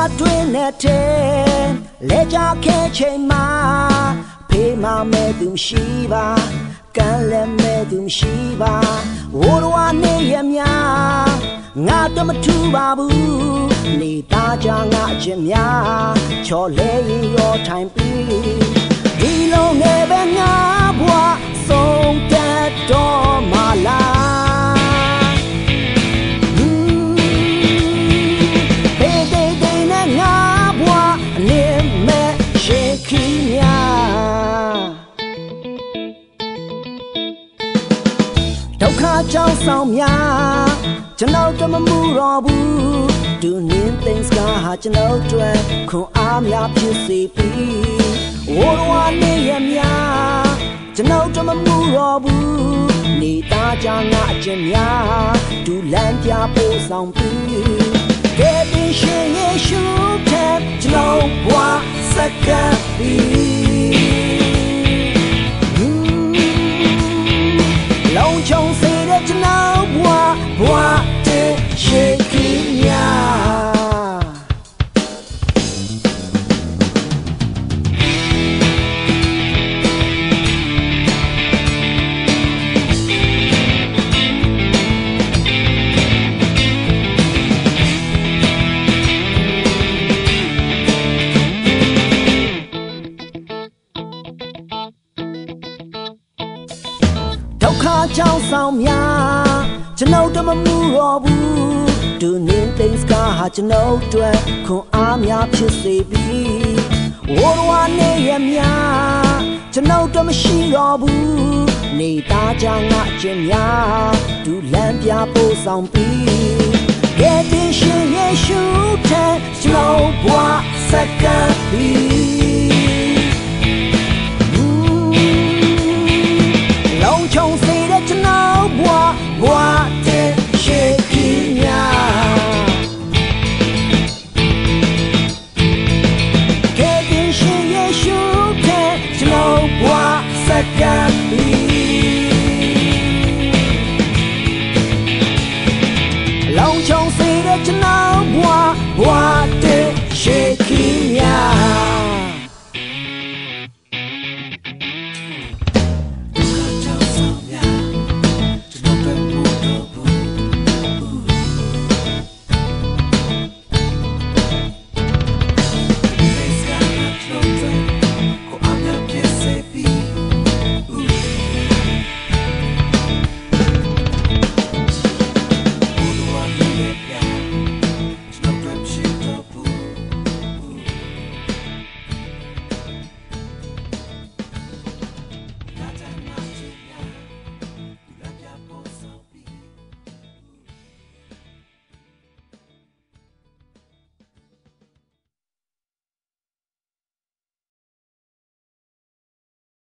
တွင်နေတဲ့လဲကြခဲ့ချိန်မှာဖေးမမဲ့သူရှိပါကမ်းလည်းမဲ့သူရှိပါဝိုးတော်နေရမြငါတော့မထူပါဘူးနေသားကြငါအချင်းများချော်လဲရင်ရောထိုင်ပြီးဒီလိုငယ်ပဲငါဘွားဆုံးတတ်တော့မလားဒုက္ခကြောင့်ဆောင်များကျွန်တော်တမမှုတော့ဘူးသူနင်းသိမ်းစကားဟာကျွန်တော်အတွက်ခွန်အားများဖြစ်စေပြီးဝိုးတော်နေရများကျွန်တော်တမမှုတော့ဘူးနေသားကြငါအချင်းများဒူလန်းပြပို့ဆောင်ပြီးကဲတင်ရှင်ယေရှုတဲ့ကျွန်တော်ဘဝစကားပြီးလုံးချုံစေတဲ့ကျွန်တော်ဘဝတဲ့ရှိခိညာဒုက္ခကြောင့်ဆောင်များကျွန်တော်တမမှုတော့ဘူးသူနင်းသိမ်းစကားဟာကျွန်တော်အတွက်ခွန်အားများဖြစ်စေပြီးဝိုးတော်နေရများကျွန်တော်တမရှိတော့ဘူးနေသားကြငါအချင်းများဒူလန်းပြပို့ဆောင်ပြီးကဲတင်ရှင်ယေရှုတဲ့ကျွန်တော်ဘဝစကားပြီးလုံးချုံစေတဲ့ကျွန်တော်ဘဝ